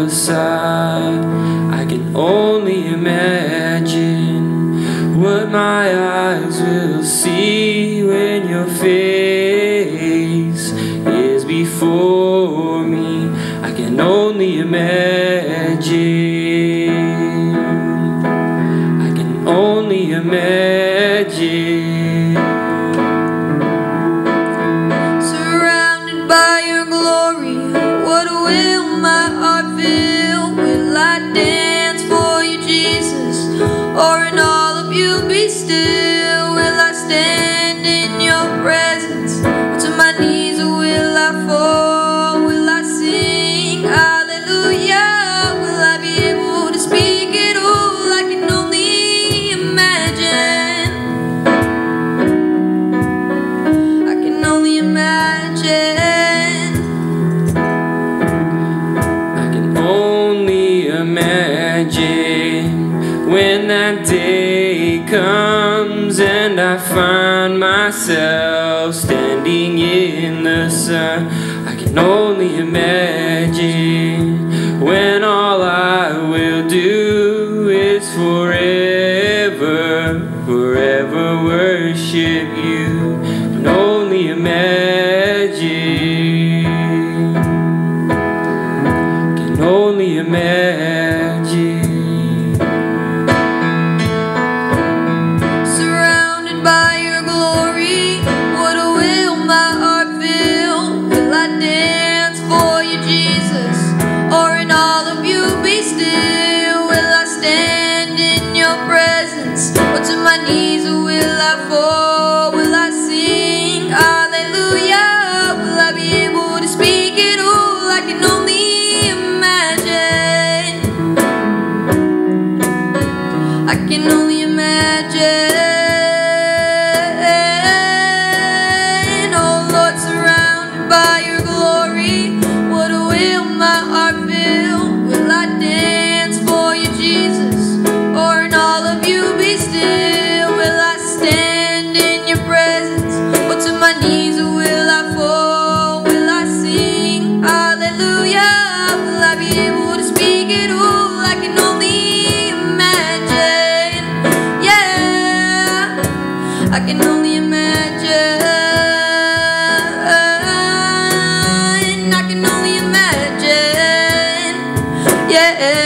the side. I can only imagine what my eyes will see when your face is before me. I can only imagine. I can only imagine. Surrounded by your glory, what will my heart feel? Will I dance for you, Jesus? Or in all of you be still? Will I stand in your presence? Or to my knees will I fall? Will I sing hallelujah? Will I be able to speak it all? I can only imagine. I can only imagine. I can only imagine when that day comes and I find myself standing in the sun. I can only imagine when all I will do is forever, forever worship you. I can only imagine. I can only imagine. Surrounded by your glory, what will my heart feel? Will I dance for you, Jesus? Or in all of you be still? Will I stand in your presence? Or to my knees will I fall? Will I sing hallelujah? Will I be able to speak it all? I can only imagine. I can only imagine. Oh Lord, surrounded by your glory, what will my heart feel? Will I dance for you, Jesus? Or in all of you be still? Will I stand in your presence? Or to my knees will I fall? Will I sing hallelujah? Will I be able to speak it all? I can only imagine. Yeah, I can only imagine. I can only imagine. Yeah.